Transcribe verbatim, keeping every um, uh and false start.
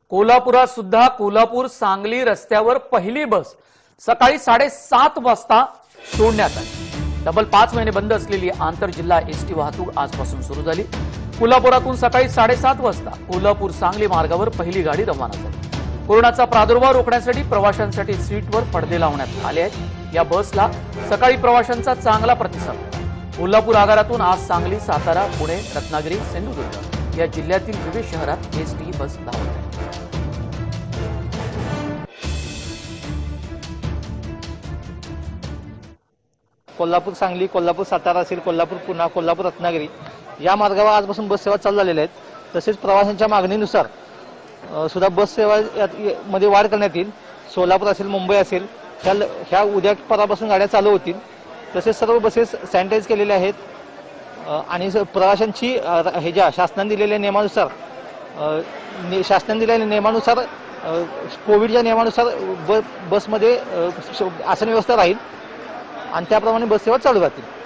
कोल्हापुरात सुद्धा कोल्हापूर सांगली रस्त्यावर पहिली बस सकाळी साडेसात वाजता सोडण्यात आली। डबल पाच महिने बंद असलेली आंतरजिल्हा एसटी वाहतूक आजपासून सुरू झाली। कोल्हापुरातून सकाळी साडेसात वाजता कोल्हापूर सांगली मार्गावर पहिली गाडी रवाना झाली। कोरोनाचा प्रादुर्भाव रोखण्यासाठी प्रवाशांसाठी सीटवर पडदे लावण्यात आले आहेत। या बसला सकाळी प्रवाशांचा चांगला प्रतिसाद। कोल्हापूर आगारातून आज सांगली, सातारा, पुणे, रत्नागिरी, सिंधुदुर्ग या जिल्ह्यातील विविध शहरात एसटी बस धावत आहे। कोल्हापूर सांगली, कोल्हापूर सातारा असेल, कोल्हापूर पुणे, कोल्हापूर रत्नागिरी या मार्गावर आजपासून बस सेवा चालू झालेल्या आहेत। तसेच प्रवाशांच्या मागणीनुसार सुद्धा बस सेवा मध्ये वाढ करण्यात येईल। सोलापूर असेल, मुंबई असेल, ह्या ह्या उद्या परवापासून गाड्या चालू होतील। तसेच सर्व बसेस सॅनिटाईज केलेल्या आहेत आणि प्रवाशांची हे ज्या शासनाने दिलेल्या नियमानुसार शासनाने दिलेल्या नियमानुसार कोविडच्या नियमानुसार बसमध्ये आसन व्यवस्था राहील आणि त्याप्रमाणे बस सेवा चालू राहतील।